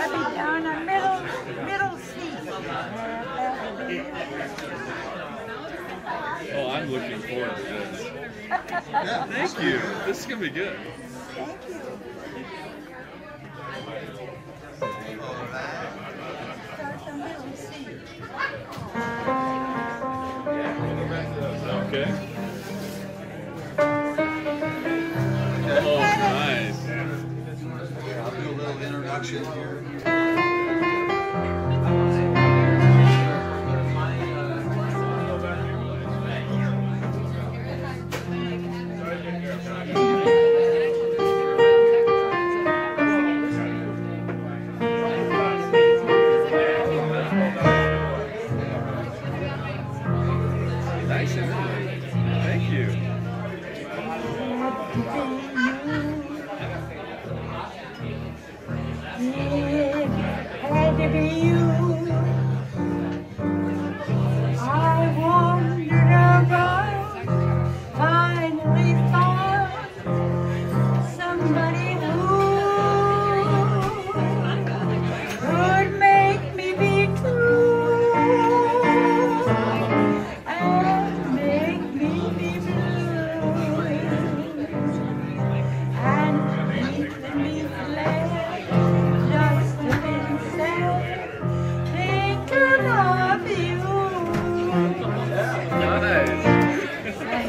be down a middle seat. Oh, I'm looking forward to this. Thank you. This is going to be good. Thank you. Start the middle seat. Okay. Oh, nice. I'll do a little introduction here. Nice. Thank you. Had to be you. I wandered around, finally found somebody who could make me be true and make me be blue and make me glad. Just to be sad, thinking of you. Nice. And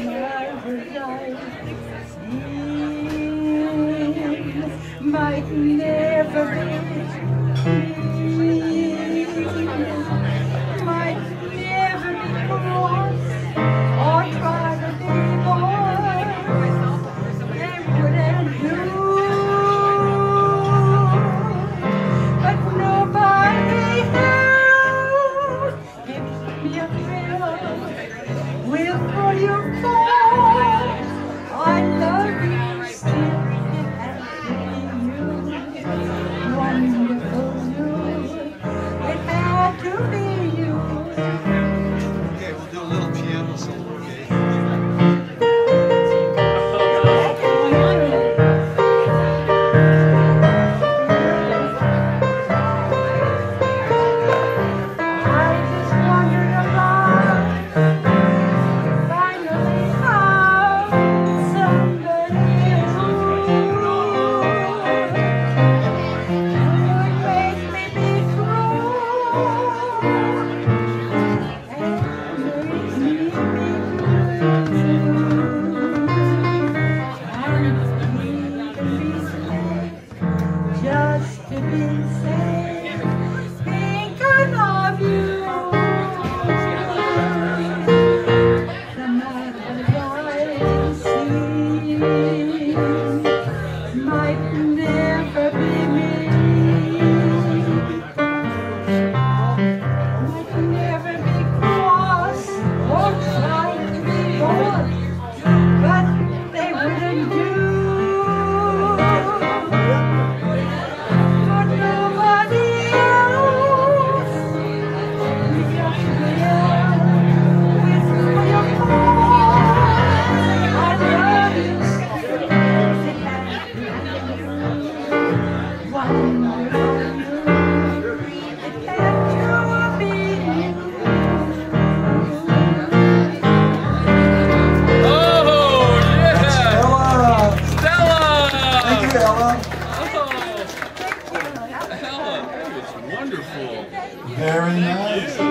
might never be might never be cross or try to be more. They wouldn't do. But nobody else gives me a thrill. Will for your fall, I love you still. It has to be you, wonderful you. It had to be you. Okay, we'll do a little piano solo, okay? I just wandered around, finally found somebody who would make me be true and make me be blue. Just to be safe, thinking of you. The matters I see might never be me. Might never be cross or try to be bored, but they wouldn't do. But nobody else. You just will with your heart. I love you. It has to be wonderful you. It had to be you. Oh, yeah. Ella! Stella! Thank you, Ella. Oh, Ella, that was wonderful. Very nice.